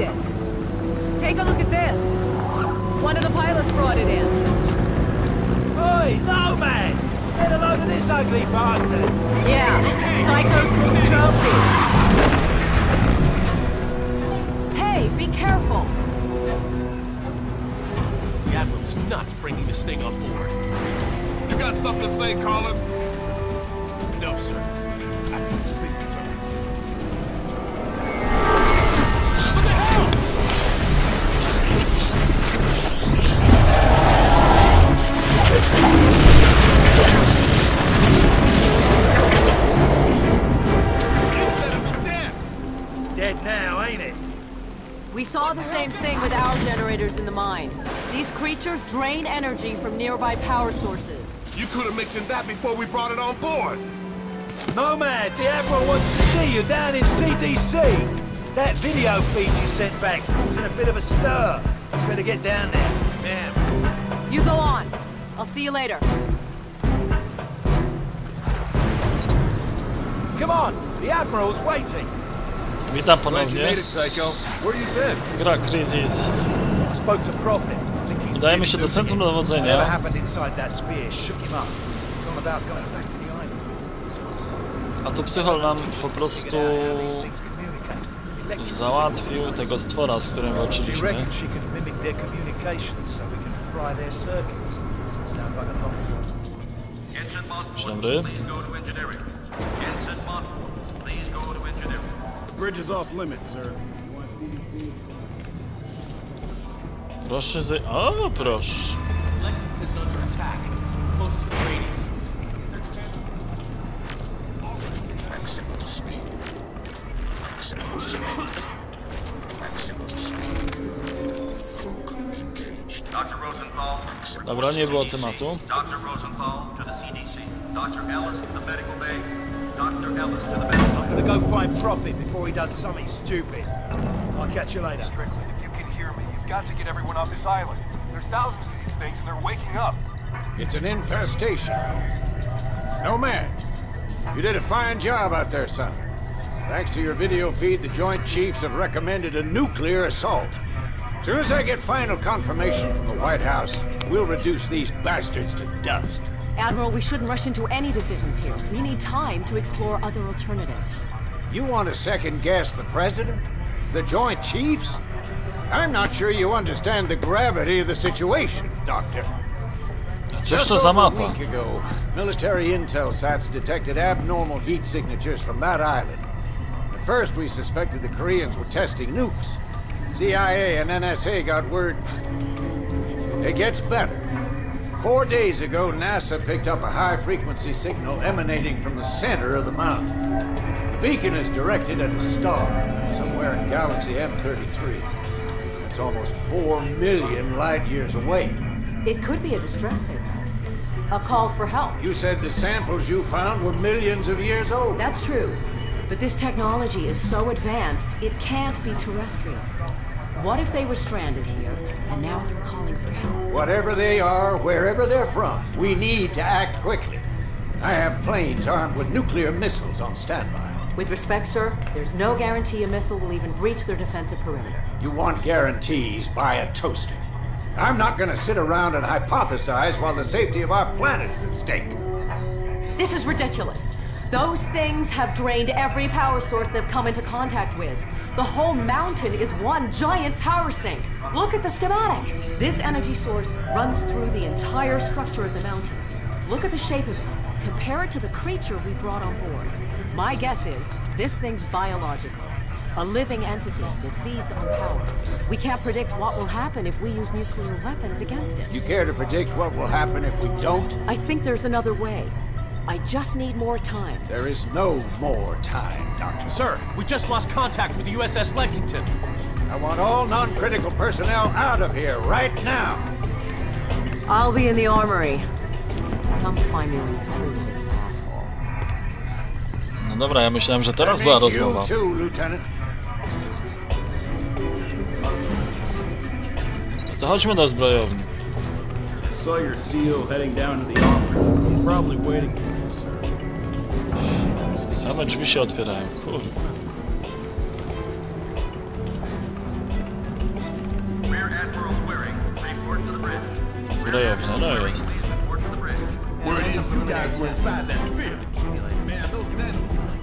it. Take a look at this. One of the pilots brought it in. Oi, no man! Get a load of this ugly bastard! Yeah, Psycho's little trophy. Hey, be careful. The Admiral's nuts bringing this thing on board. You got something to say, Collins? No, sir. I don't think so. What the hell? You said it was dead. It's dead now, ain't it? We saw the same thing with our generators in the mine. These creatures drain energy from nearby power sources. You could have mentioned that before we brought it on board. Nomad, the Admiral wants to see you down in CDC. That video feed you sent back's causing a bit of a stir. You better get down there. Man. You go on. I'll see you later. Come on, the Admiral's waiting. Witam Glad you ponownie. made it, Psycho. Where you been? Gra Crysis. I spoke to Prophet. I think he's Udajemy been się do losing centrum it. Whatever dowodzenia. happened inside that sphere shook him up. He's on about going back to the island. A tu Psychol nam po prostu załatwił tego stwora, z którym She walczyliśmy. reckons she can mimic their communications so we can fry their circuits. Sound like a long shot. Ensign Dzień Montfort, dobry. please go to engineering. Ensign Montfort, please go to engineering. Bridge is off limits, sir. Proszę O, proszę. Lexington's under attack. Close to the radius. Dr. Rosenthal, Dobra, nie było tematu. Dr. Rosenthal to the CDC. Dr. Ellis to the medical bay. Dr. Ellis to the medical I'm gonna go find Prophet before he does something stupid. I'll catch you later. Strickland, if you can hear me, you've got to get everyone off this island. There's thousands of these things and they're waking up. It's an infestation. No man. You did a fine job out there, son. Thanks to your video feed, the Joint Chiefs have recommended a nuclear assault. As soon as I get final confirmation from the White House, we'll reduce these bastards to dust. Admiral, we shouldn't rush into any decisions here. We need time to explore other alternatives. You want to second-guess the President? The Joint Chiefs? I'm not sure you understand the gravity of the situation, Doctor. Cóż to za A mapa? week ago, military intel sats detected abnormal heat signatures from that island. At first, we suspected the Koreans were testing nukes. CIA and NSA got word. It gets better. 4 days ago, NASA picked up a high-frequency signal emanating from the center of the mountain. The beacon is directed at a star, somewhere in galaxy M33. It's almost 4 million light-years away. It could be a distress signal. A call for help. You said the samples you found were millions of years old. That's true. But this technology is so advanced, it can't be terrestrial. What if they were stranded here, and now they're calling for help? Whatever they are, wherever they're from, we need to act quickly. I have planes armed with nuclear missiles on standby. With respect, sir, there's no guarantee a missile will even breach their defensive perimeter. You want guarantees, buy a toaster. I'm not gonna sit around and hypothesize while the safety of our planet is at stake. This is ridiculous. Those things have drained every power source they've come into contact with. The whole mountain is one giant power sink. Look at the schematic. This energy source runs through the entire structure of the mountain. Look at the shape of it. Compare it to the creature we brought on board. My guess is this thing's biological. A living entity that feeds on power. We can't predict what will happen if we use nuclear weapons against it. You care to predict what will happen if we don't? I think there's another way. I just need more time. There is no more time, Doctor. Sir, we just lost contact with the USS Lexington. I want all non-critical personnel out of here right now. I'll be in the armory. Come find me when you're through with this asshole. No dobra, ja myślałem, że teraz była rozmowa. You too, Lieutenant. To chodźmy do zbrojowni. I saw your CO heading down to the armory. He's probably waiting for you, sir. Same drzwi się otwierają, kurde. zbrojownia, no jest. Where it is you guys were inside that sphere. Man, those men.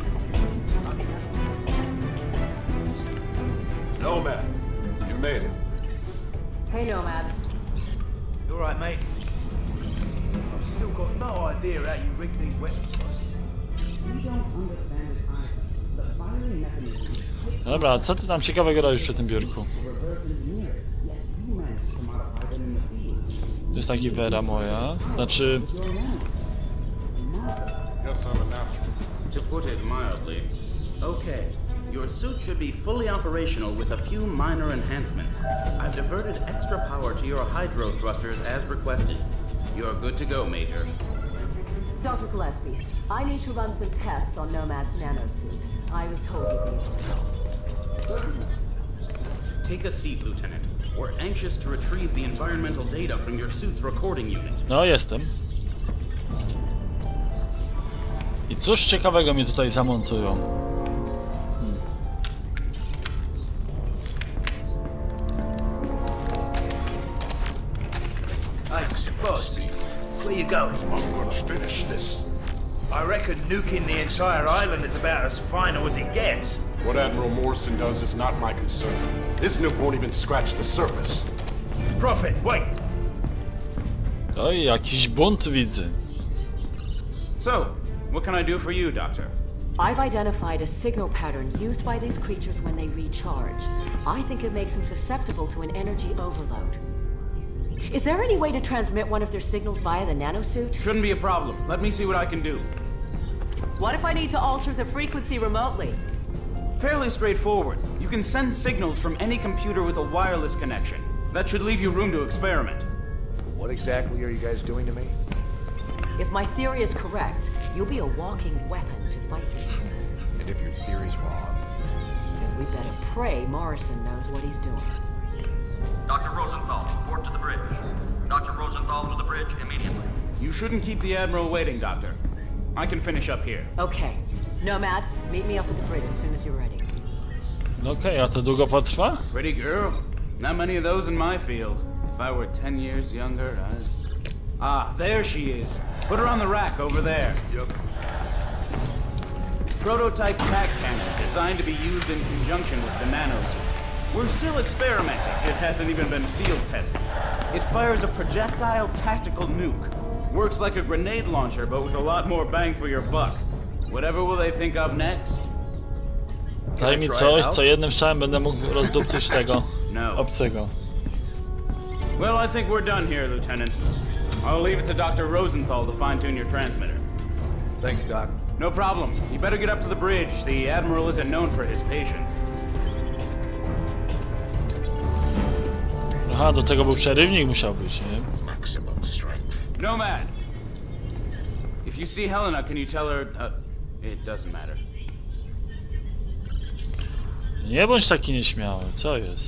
Nomad, you made it. Hey, Nomad. You alright, mate? I've still got no idea how you rig these weapons. We don't understand it either. The firing mechanism is quick Dobra, co ty tam ciekawego robisz przy tym biurku? to reverse engineer it, yet you managed to modify them in the field. To jest taki Vera moja, znaczy... Yes, I'm a natural. To put it mildly, okay. Your suit should be fully operational with a few minor enhancements. I've diverted extra power to your hydro thrusters as requested. You're good to go, Major. Dr. Gillespie, I need to run some tests on Nomad's nanosuit. I was told you'd be able to. Take a seat, Lieutenant. We're anxious to retrieve the environmental data from your suit's recording unit. No, jestem. I cóż ciekawego mi tutaj zamontują? Hey, boss, where you going? I'm gonna finish this. I reckon nuking the entire island is about as final as it gets. What Admiral Morrison does is not my concern. This nuke won't even scratch the surface. Prophet, wait! Oj, jakiś bunt widzę. So, what can I do for you, Doctor? I've identified a signal pattern used by these creatures when they recharge. I think it makes them susceptible to an energy overload. Is there any way to transmit one of their signals via the nanosuit? Shouldn't be a problem. Let me see what I can do. What if I need to alter the frequency remotely? Fairly straightforward. You can send signals from any computer with a wireless connection. That should leave you room to experiment. What exactly are you guys doing to me? If my theory is correct, you'll be a walking weapon to fight these things. And if your theory's wrong? Then we better pray Morrison knows what he's doing. Dr. Rosenthal, report to the bridge. Dr. Rosenthal to the bridge immediately. You shouldn't keep the Admiral waiting, Doctor. I can finish up here. Okay. Nomad, meet me up at the bridge as soon as you're ready. Okej, a to długo potrwa? Pretty girl. Not many of those in my field. If I were 10 years younger, I'd... Ah, there she is. Put her on the rack over there. Yep. Prototype tac cannon designed to be used in conjunction with the nanosuit. We're still experimenting. It hasn't even been field tested. It fires a projectile tactical nuke. Works like a grenade launcher, but with a lot more bang for your buck. Whatever will they think of next? Daj mi coś, co jednym strzałem będę mógł rozdupcyć tego No. obcego. Well, I think we're done here, Lieutenant. I'll leave it to Dr. Rosenthal to fine-tune your transmitter. Thanks, Doc. No problem. You better get up to the bridge. The Admiral isn't known for his patience. Aha, do tego był przerywnik musiał być, nie? Nomad! If you see Helena, can you tell her... it doesn't matter. Nie bądź taki nieśmiały, co jest?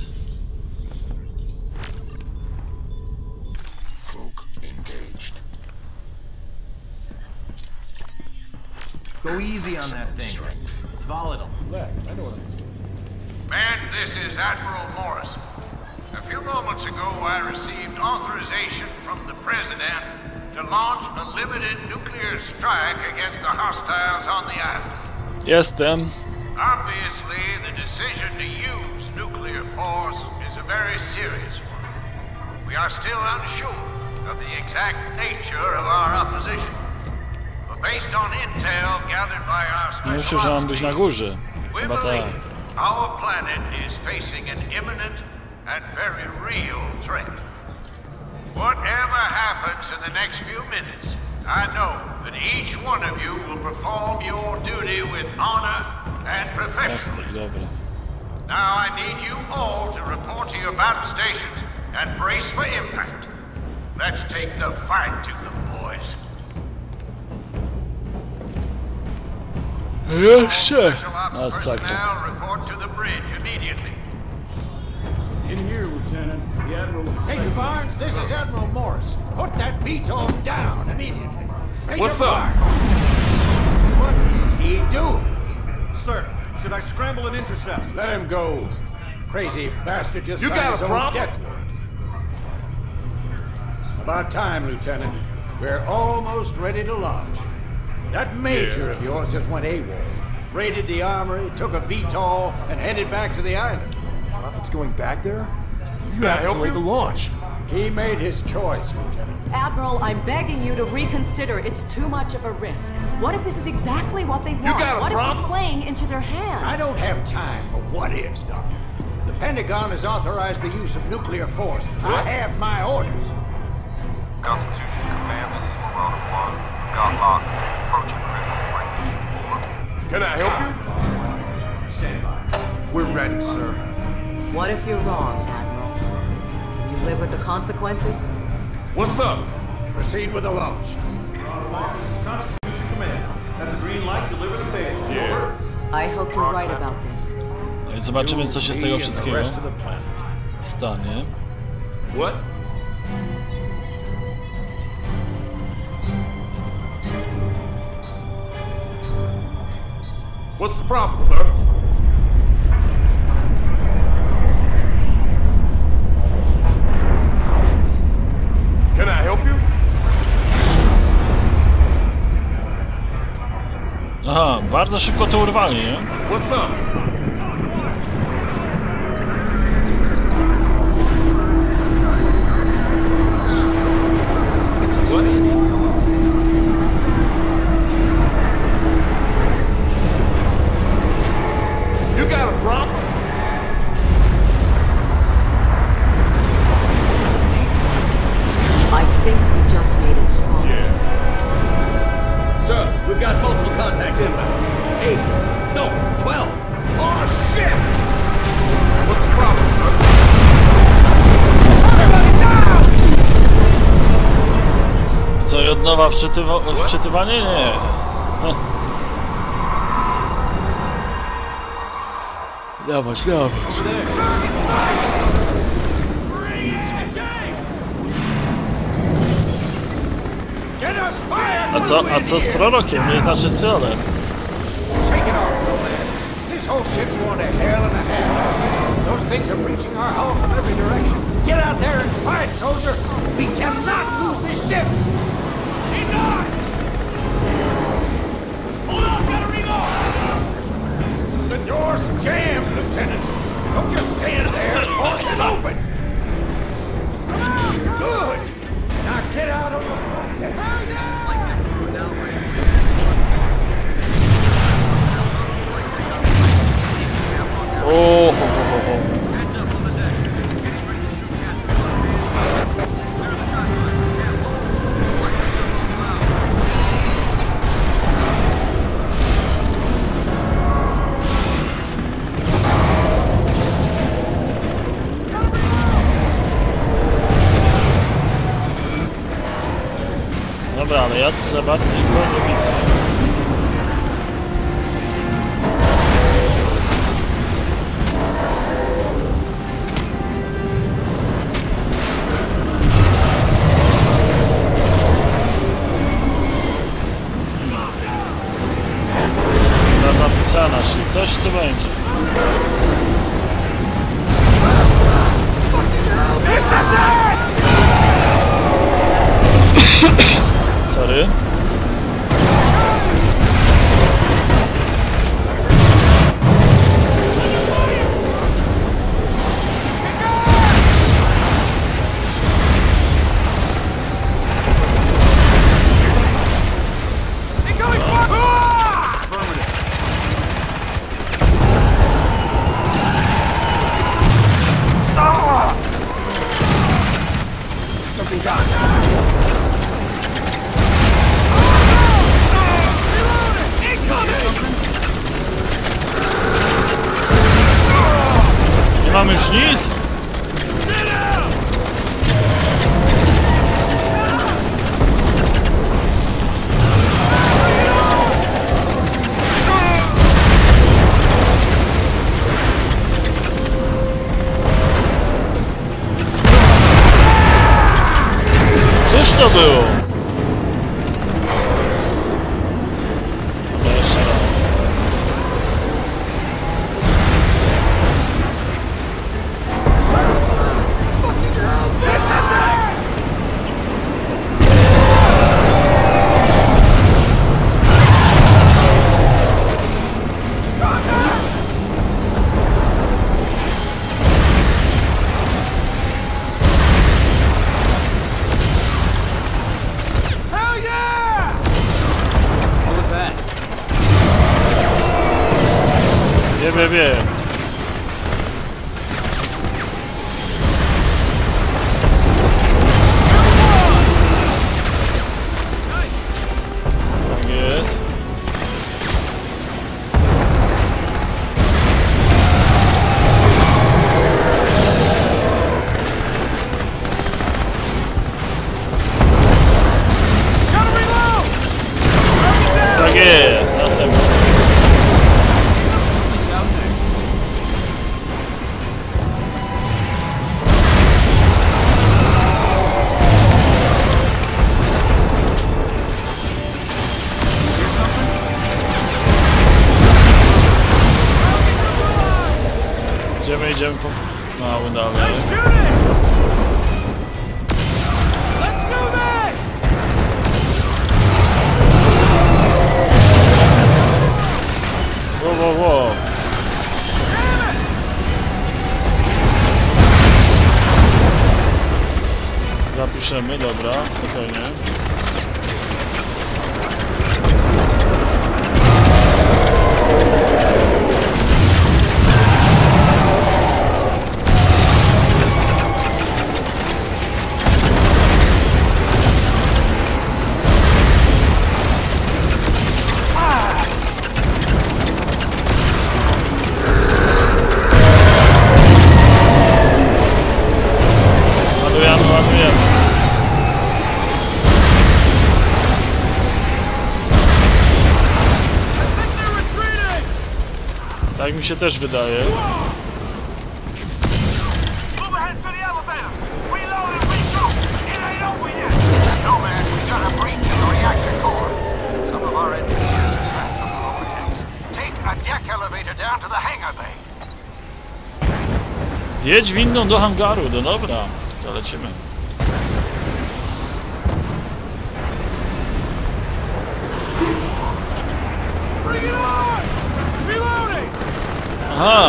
Go easy on that thing. It's volatile. Lex, I know what I'm doing. Man, this is Admiral Morrison. A few moments ago, I received authorization from the President to launch a limited nuclear strike against the hostiles on the island. Jestem. Obviously, the decision to use nuclear force is a very serious one. We are still unsure of the exact nature of our opposition. But based on intel gathered by our Myślę, special że mam ops być na team, górze. we Chyba tak. believe our planet is facing an imminent and very real threat. Whatever happens in the next few minutes, I know that each one of you will perform your duty with honor and professionalism. Dobra. Now I need you all to report to your battle stations and brace for impact. Let's take the fight to them, boys. Jeszcze! Special ops Masakra. personnel report to the bridge immediately. In here, Lieutenant. The Admiral... Major Barnes, this is Admiral Morris. Put that VTOL down immediately. Major What's up? Barnes. What is he doing? Sir, should I scramble and intercept? Let him go. Crazy bastard just You signed got his a own problem? death warrant. About time, Lieutenant. We're almost ready to launch. That major of yours just went AWOL. Raided the armory, took a VTOL, and headed back to the island. Prophet's going back there? You have to delay the launch. He made his choice, Lieutenant. Admiral, I'm begging you to reconsider. It's too much of a risk. What if this is exactly what they want? What if we're playing into their hands? I don't have time for what-ifs, Doctor. The Pentagon has authorized the use of nuclear force. I have my orders. Constitution Command, this is Marauder 1. We've got locked. Approaching critical range. Over. Can I help you? Stand by. We're ready, sir. What if you're wrong, Admiral? Can you live with the consequences? What's up? Proceed with the launch. Marauder 1, this is Constitution Command. That's a green light. Deliver the payload. Over. I hope you're right about this. No i zobaczymy, co się z tego wszystkiego stanie. What? What's the problem, sir? Can I help you? Aha, bardzo szybko to urwali, nie? What's up? You got a problem? I think we just made it strong. Sir, we've got multiple contacts inbound. 8, no, 12. Oh, shit! What's the problem, sir? Everybody down! Co, i od nowa wczytywanie? Nie. Dawać. A co z prorokiem? Nie znaczy z przodem. Shake it off, little man. This whole ship's going to hell in a handbasket. Those things are breaching our hull from every direction. Get out there and fight, soldier. We cannot lose this ship. He's on! Hold on, gotta reload! The door's jammed, Lieutenant. Don't just stand there. Force it open. Good. Now get out of the Oh. Hands up on the deck. Getting ready to shoot cats. Clear the shot. Careful. Watch yourself on the bow. Dobra, ale ja tu za bardzo nikogo nie widzę. Zapisana, czyli coś tu będzie. Sorry. Something's on. Nie mamy już nic? Cóż to było? Jeszcze raz. wie. Tak jest. Tak jest. Następny. Idziemy po mały dalej. Wow. Zapiszemy, dobra, spokojnie. Ładujemy. Tak mi się też wydaje. Zjedź windą do hangaru, no dobra, to lecimy. Aha!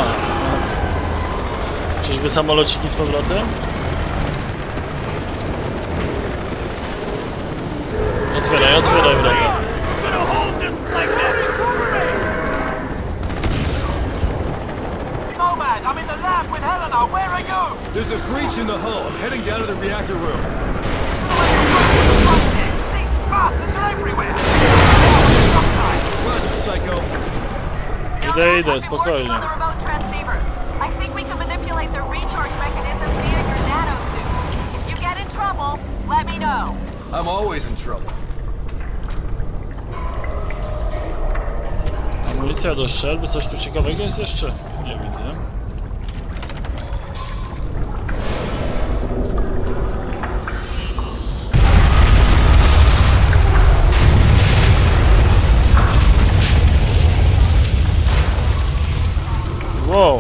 Czyżby samolociki z powrotem? Otwieraj, wroga. I'm in the lab with Helena. Where are you? There's a breach in the hull. I'm heading down to the reactor room. These bastards are everywhere. Run, psycho. Idę, spokojnie. I think we can manipulate the recharge mechanism via your nanosuit. If you get in trouble, let me know. I'm always in trouble. Amunicja do strzelby, coś tu ciekawego jest jeszcze? Nie widzę. Wow.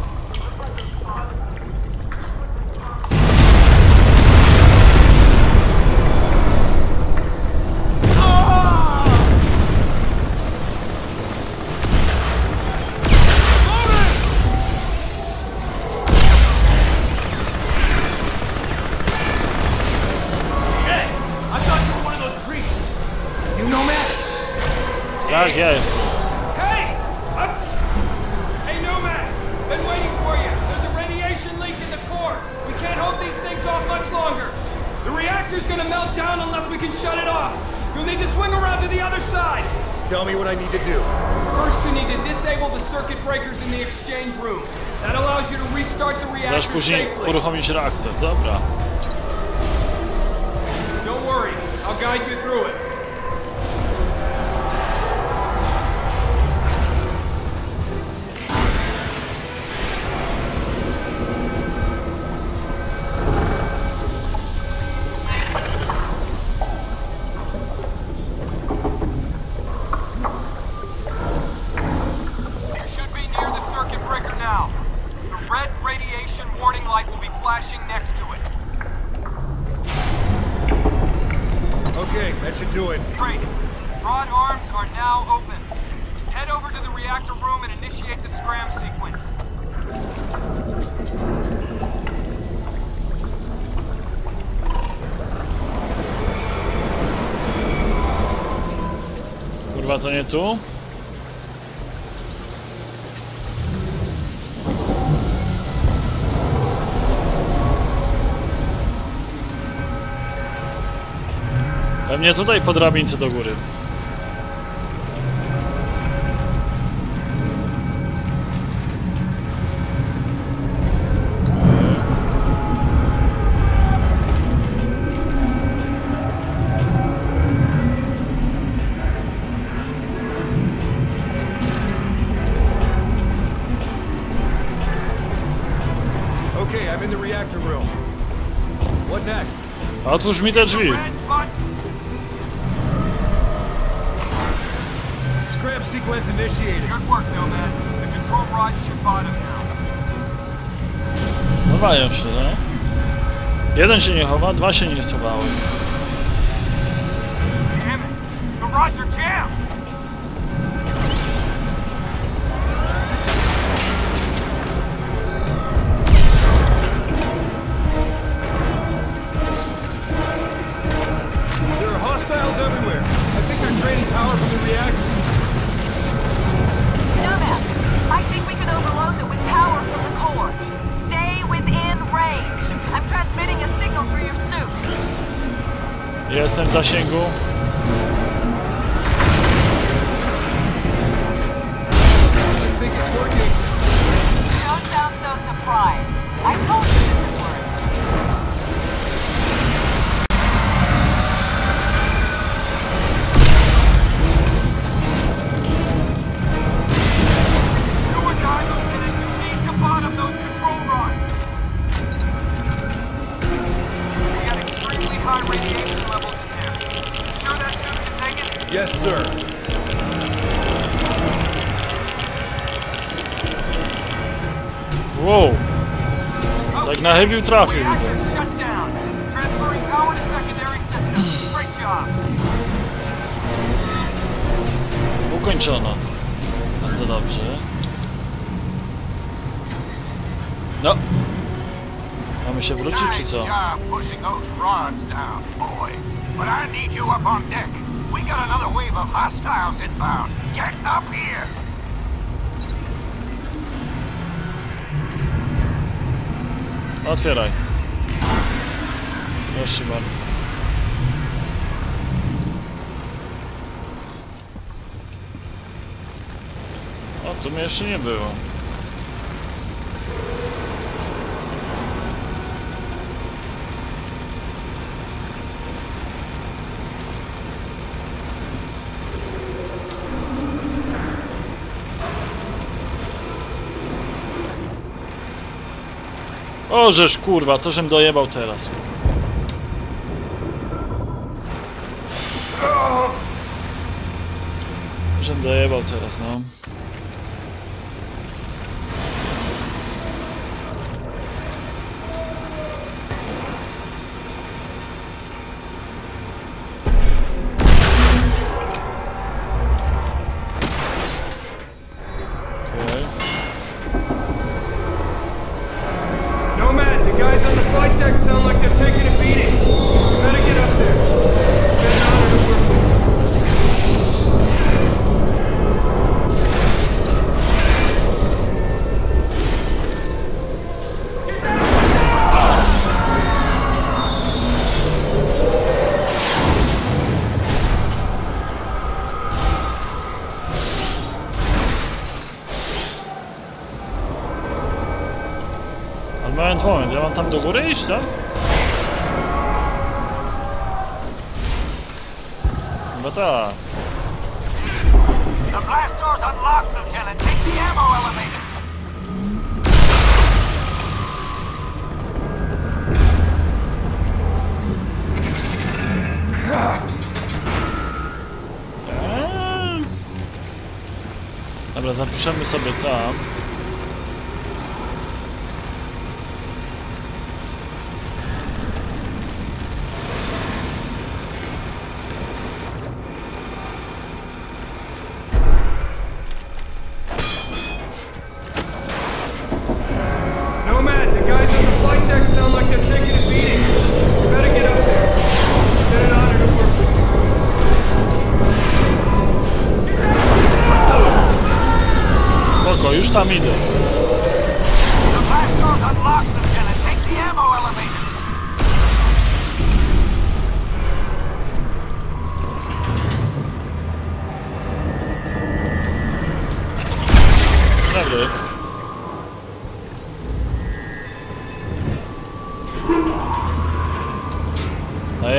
Tak jest. Hey! Hey, Nomad! Been waiting for you. There's a radiation leak in the core. We can't hold these things off much longer. The reactor's gonna melt down unless we can shut it off. You'll need to swing around to the other side. Tell me what I need to do. First, you need to disable the circuit breakers in the exchange room. That allows you to restart the reactor Dasz później safely. uruchomić reaktor, dobra. Don't worry, I'll guide you through it. Okay, that should do it. Great. Broad arms are now open. Head over to the reactor room and initiate the scram sequence. Kurwa, to nie tu? Pewnie tutaj po drabince do góry. Okay, I'm in the reactor room. What next? Otwórz mi te drzwi. Scrap sequence initiated. Good work, Nomad. The control rods should bottom now. Chowają się, no? Jeden się nie chowa, dwa się nie schowały. Damn it! The rods are jammed! There are hostiles everywhere. I think they're draining power from the reactor. Nomad, I think we can overload them with power from the core. Stay within range. I'm transmitting a signal through your suit. Jestem w zasięgu. I think it's working. Don't sound so surprised. I told you this would work. Steward Guy, Lieutenant, you need to bottom those control rods. We got extremely high radiation levels in there. You sure that suit can take it? Yes, sir. Wow. Tak na chybił trafił. Reactor shut down. Transferring power to secondary system. Great job. Ukończono. Bardzo dobrze. No. Mamy się wrócić, czy co? Nice job pushing those rods down, boy. But I need you up on deck. We got another wave of hostiles inbound. Get up here. Otwieraj. Proszę bardzo. O, tu mnie jeszcze nie było. O, żeż kurwa, to żem dojebał teraz. Żem dojebał teraz, no. Nomad, the guys on the flight deck sound like they're taking a beating. You better get up there. Get an honor to work with. Moment, ja mam tam do góry iść, tak? Chyba tak. The blast door's unlocked, Lieutenant. Take the ammo elevator. Dobra, zapiszemy sobie tam. Nomad, the guys on the flight deck sound like they're taking a beating. You better get up there. Get an honor to work with. Spoko, już tam idę. The blast door's unlocked, Lieutenant. Take the ammo elevator.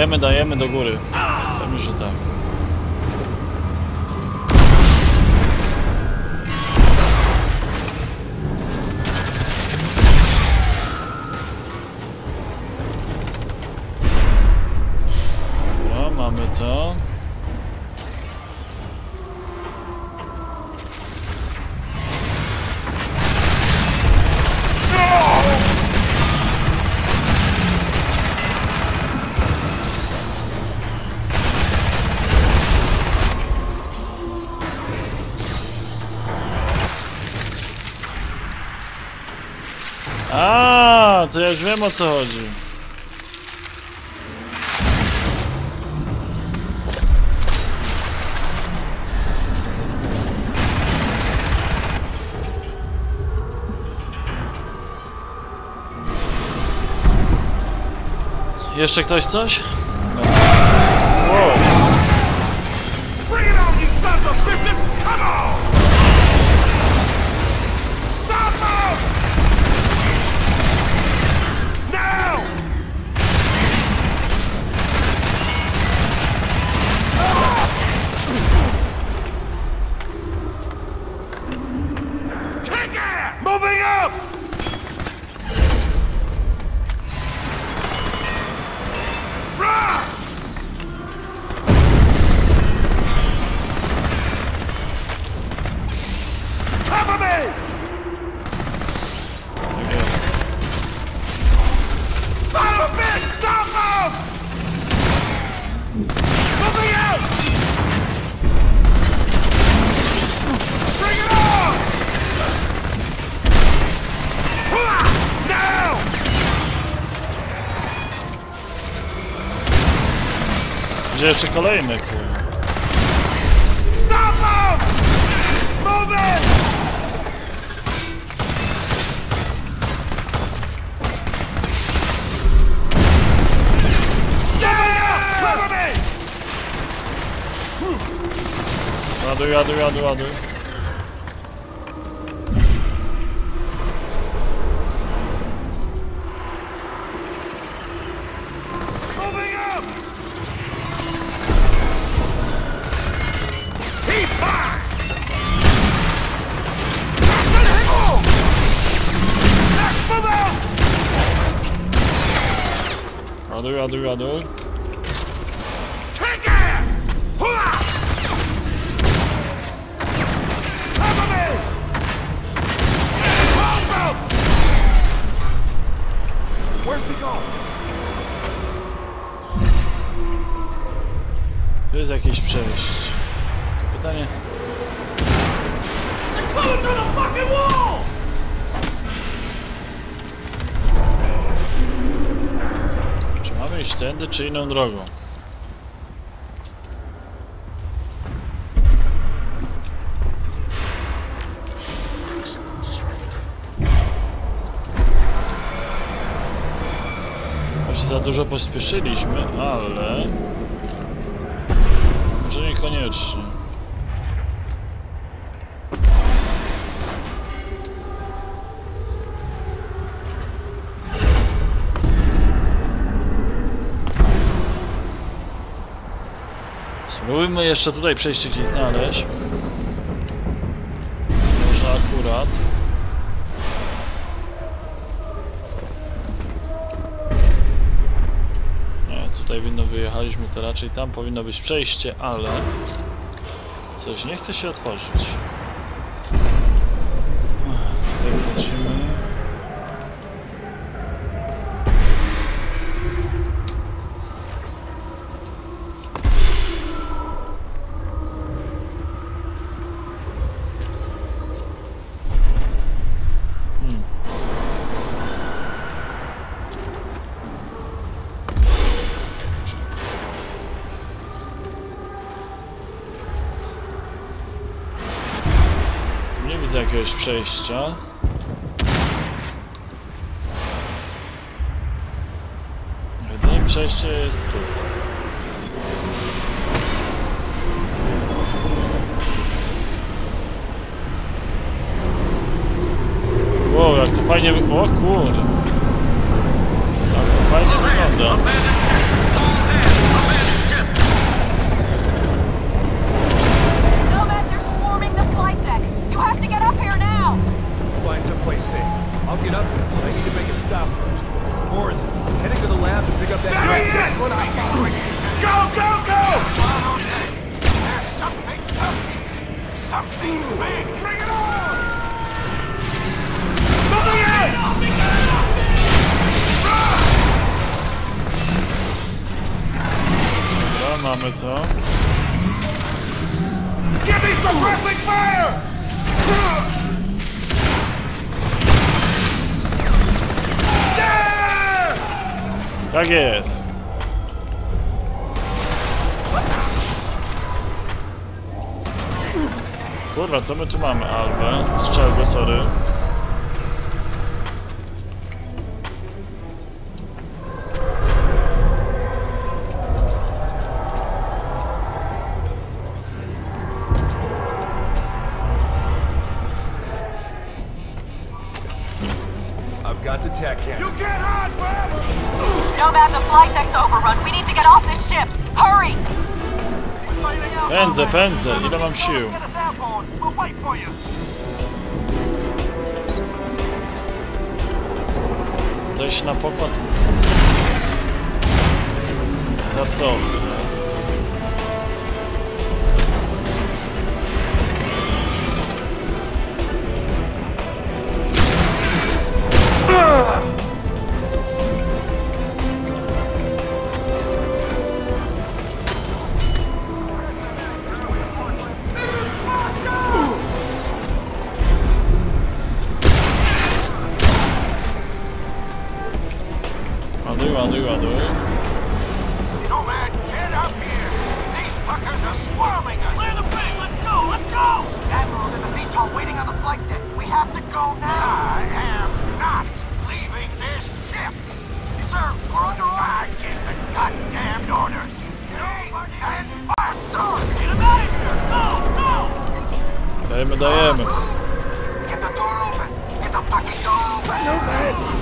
Dajemy do góry. Pewnie, że tak. No, mamy to. A, to ja już wiem, o co chodzi. Jeszcze ktoś coś? Wow. Moving up! Run! Cover me! Son of a bitch! Stop him! Moving out! Bring it on! Now! Gdzie jeszcze kolejny, kurwa? Stop him! Move it! Yeah! Cover me! Ładuj. Ładuj. Take ass! Hurrah! Cover me! Where's he going? Tu jest jakieś przejście. Pytanie. They're coming through the fucking wall! Czy mamy iść tędy, czy inną drogą? Może za dużo pospieszyliśmy, ale... może niekoniecznie. Spróbujmy jeszcze tutaj przejście gdzieś znaleźć. Może akurat. Nie, tutaj winno wyjechaliśmy, to raczej tam powinno być przejście, ale... coś nie chce się otworzyć. Tutaj wchodzimy. Nie widzę jakiegoś przejścia. Jedyne przejście jest tutaj. Wow, jak to fajnie wygląda. O kurde. Jak to fajnie wygląda. mamy to. Give me suppressing fire! Tak jest. Kurwa, co my tu mamy? Albę, strzelbę, sorry. I've got the tech in. You can't hide forever! Nomad, the flight deck's overrun. We need to get off this ship. Hurry! Pędzę, pędzę. Ile mam sił? Get us outboard. We'll wait for you. Dojść na pokład startowy. Ładuj. Nomad, get up here! These fuckers are swarming us! Clear the bay! Let's go! Admiral, there's a VTOL waiting on the flight deck. We have to go now! I am not leaving this ship! Sir, we're under order! I get the goddamned orders! Stay and fight! Sir, get him out of here! Go! Dajemy. Get the door open! Get the fucking door open! Nomad!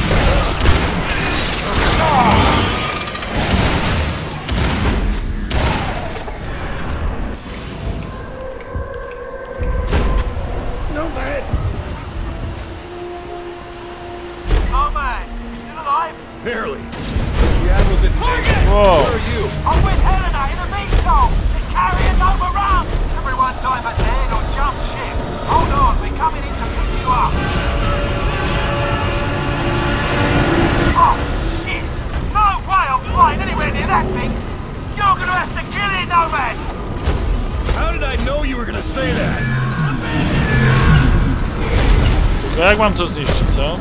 Nomad, you still alive? Barely. The Admiral didn't take it. Whoa. Where are you? I'm with Helena in the VTOL! The carrier's overrun! Everyone's either dead or jumped ship. Hold on, we're coming in to pick you up. Oh, shit! No way I'm flying anywhere near that thing! You're gonna have to kill it, Nomad! How did I know you were gonna say that? To jak mam to zniszczyć, co?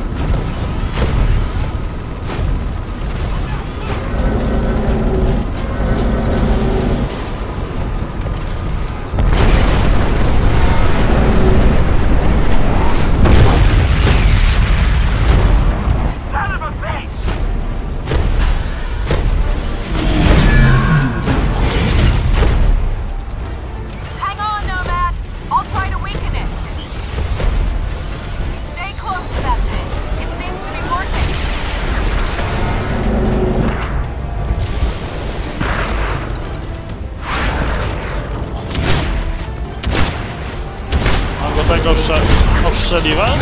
Obstrzeliwać?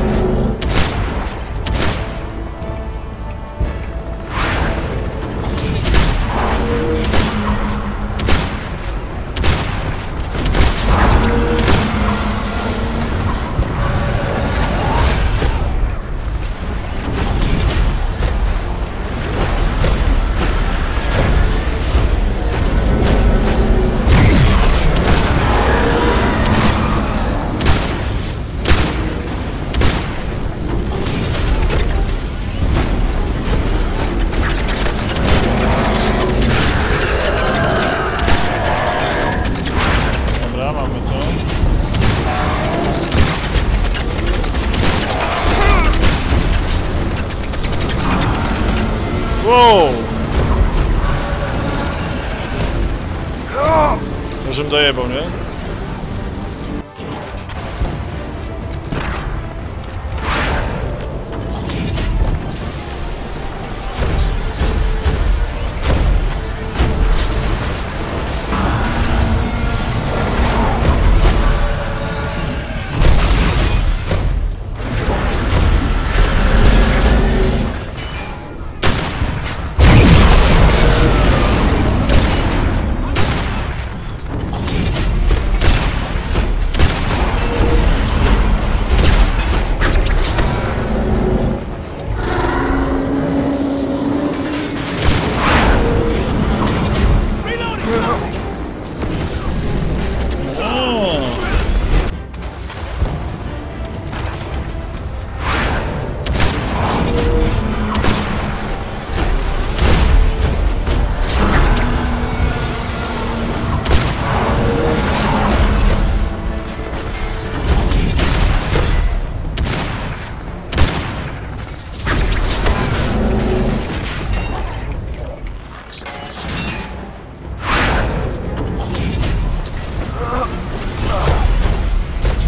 Wow! Żebym dojebał, nie?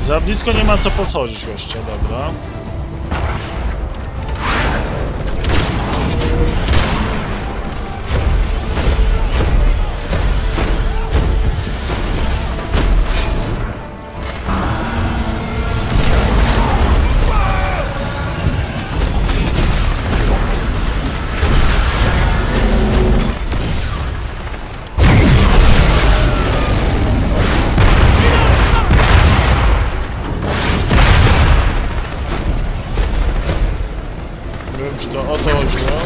Za blisko nie ma co podchodzić, goście, dobra. Nie wiem, czy to o to chodziło.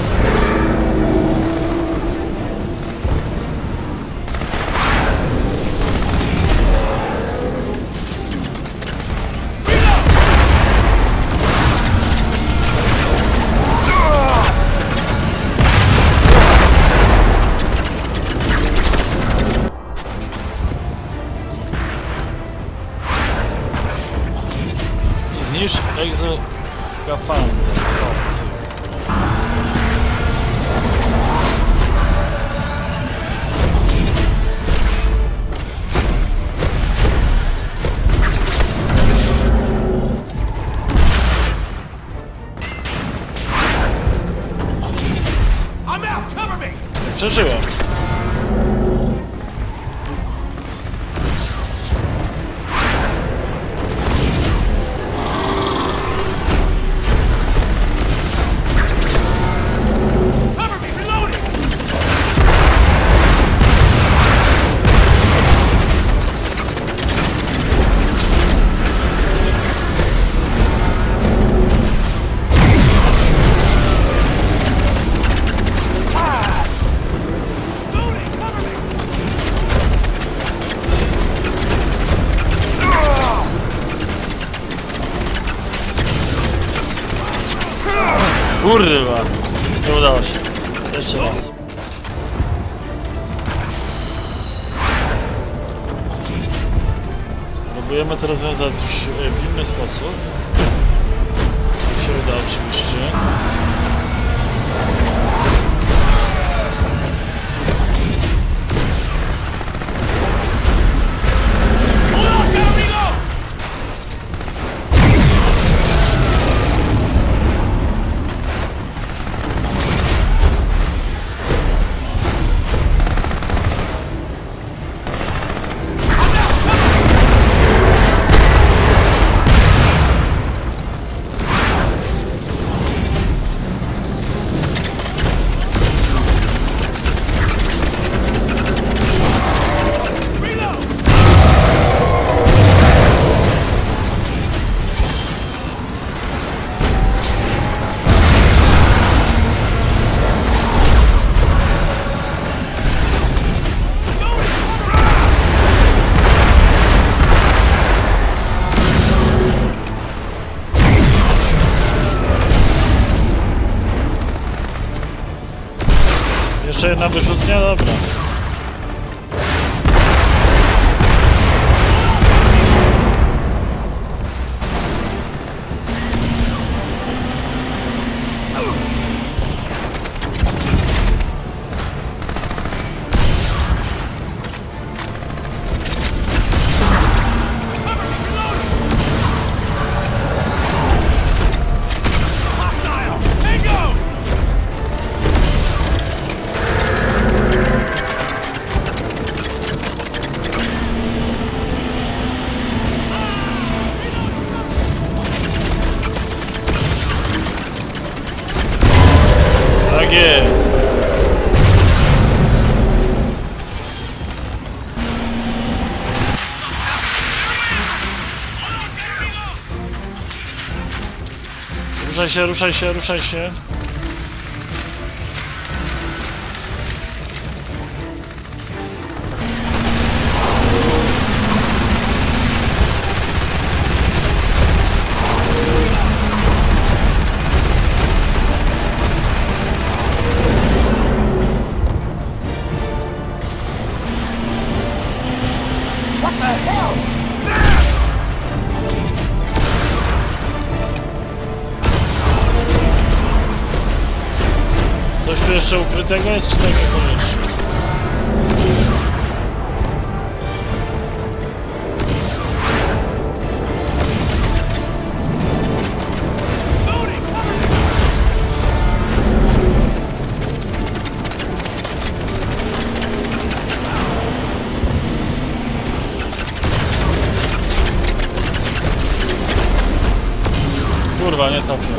Zniszcz egzoskafander. Przeżyłem. Kurwa! Nie udało się. Jeszcze raz. Spróbujemy to rozwiązać w inny sposób. Jak się uda oczywiście. Jeszcze jedna wyrzutnia? Dobra. Tak jest. Ruszaj się, ruszaj się, ruszaj się. Coś tu jeszcze ukrytego jest, czy tak niekoniecznie? Kurwa, nie trafię.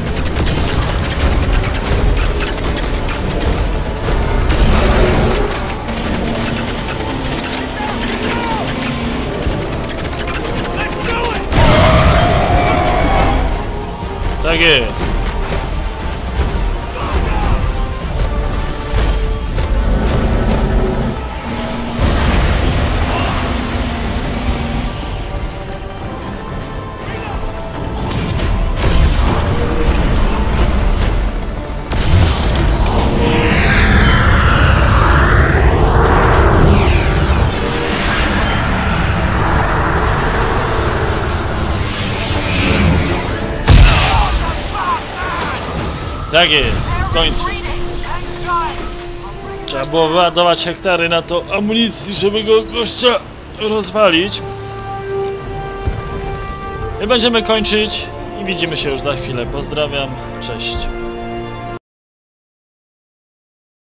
Tak jest. Tak jest, w końcu. Trzeba było wyładować hektary na to amunicji, żeby go gościa rozwalić. I będziemy kończyć i widzimy się już za chwilę. Pozdrawiam, cześć.